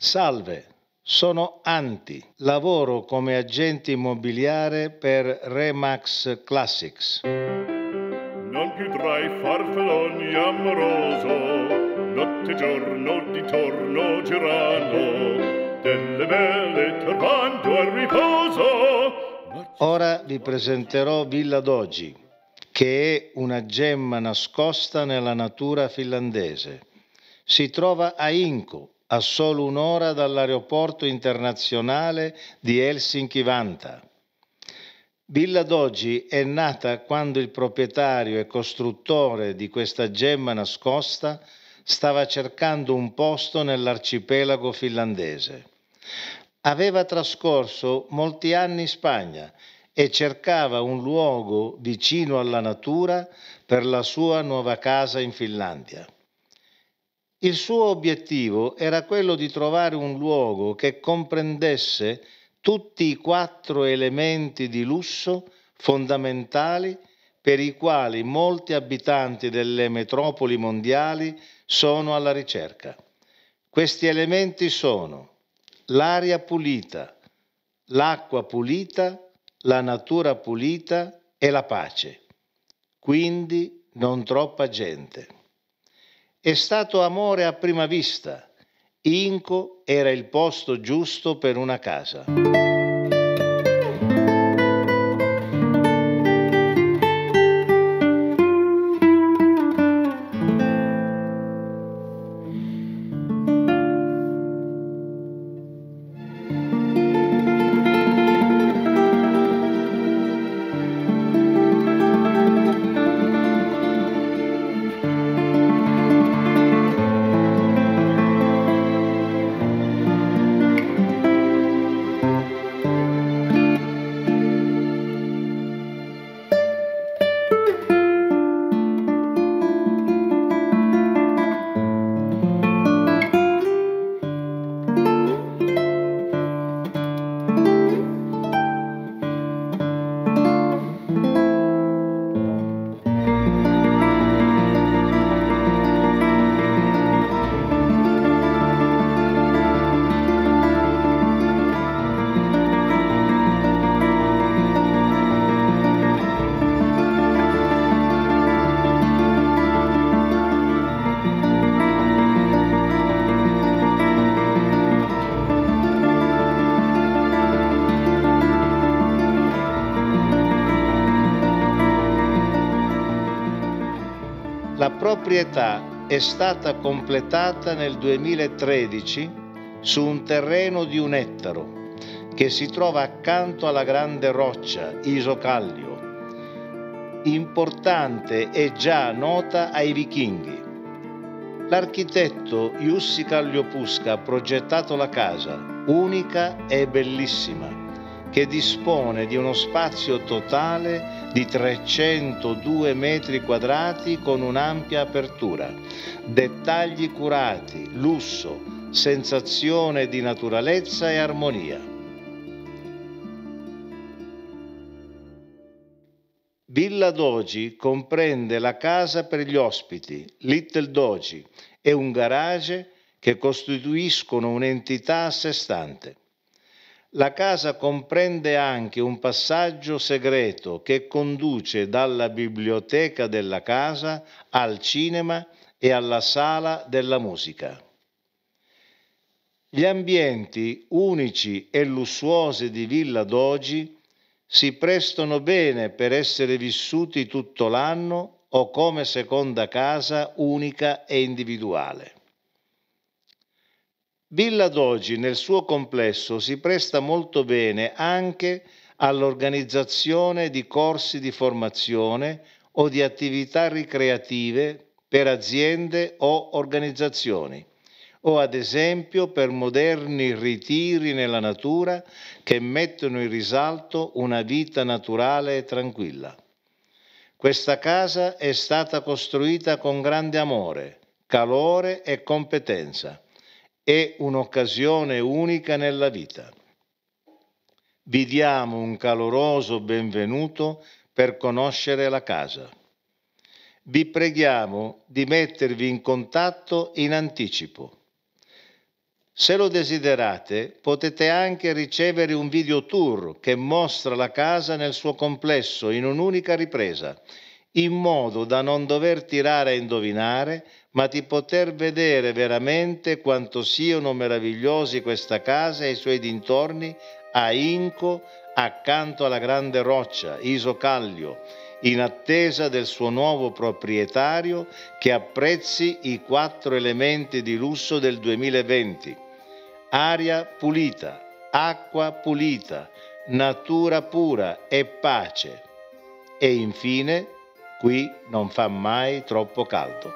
Salve, sono Anti, lavoro come agente immobiliare per Remax Classics. Non più tra i farfalloni amoroso, notte e giorno di torno girano, delle belle turbando al riposo. Ora vi presenterò Villa Doji, che è una gemma nascosta nella natura finlandese. Si trova a Inko, a solo un'ora dall'aeroporto internazionale di Helsinki-Vantaa. Villa Doji è nata quando il proprietario e costruttore di questa gemma nascosta stava cercando un posto nell'arcipelago finlandese. Aveva trascorso molti anni in Spagna e cercava un luogo vicino alla natura per la sua nuova casa in Finlandia. Il suo obiettivo era quello di trovare un luogo che comprendesse tutti i 4 elementi di lusso fondamentali per i quali molti abitanti delle metropoli mondiali sono alla ricerca. Questi elementi sono l'aria pulita, l'acqua pulita, la natura pulita e la pace. Quindi non troppa gente. È stato amore a prima vista. Inko era il posto giusto per una casa. La proprietà è stata completata nel 2013 su un terreno di 1 ettaro che si trova accanto alla grande roccia Isokallio, importante e già nota ai vichinghi. L'architetto Jussi Kalliopuska ha progettato la casa, unica e bellissima, che dispone di uno spazio totale di 302 metri quadrati con un'ampia apertura, dettagli curati, lusso, sensazione di naturalezza e armonia. Villa Doji comprende la casa per gli ospiti, Little Doji, e un garage che costituiscono un'entità a sé stante. La casa comprende anche un passaggio segreto che conduce dalla biblioteca della casa al cinema e alla sala della musica. Gli ambienti unici e lussuosi di Villa Doji si prestano bene per essere vissuti tutto l'anno o come seconda casa unica e individuale. Villa Doji nel suo complesso si presta molto bene anche all'organizzazione di corsi di formazione o di attività ricreative per aziende o organizzazioni, o ad esempio per moderni ritiri nella natura che mettono in risalto una vita naturale e tranquilla. Questa casa è stata costruita con grande amore, calore e competenza. È un'occasione unica nella vita. Vi diamo un caloroso benvenuto per conoscere la casa. Vi preghiamo di mettervi in contatto in anticipo. Se lo desiderate, potete anche ricevere un video tour che mostra la casa nel suo complesso in un'unica ripresa, in modo da non dover tirare a indovinare, ma di poter vedere veramente quanto siano meravigliosi questa casa e i suoi dintorni a Inco, accanto alla grande roccia, Iso Callio, in attesa del suo nuovo proprietario che apprezzi i 4 elementi di lusso del 2020. Aria pulita, acqua pulita, natura pura e pace. E infine, qui non fa mai troppo caldo.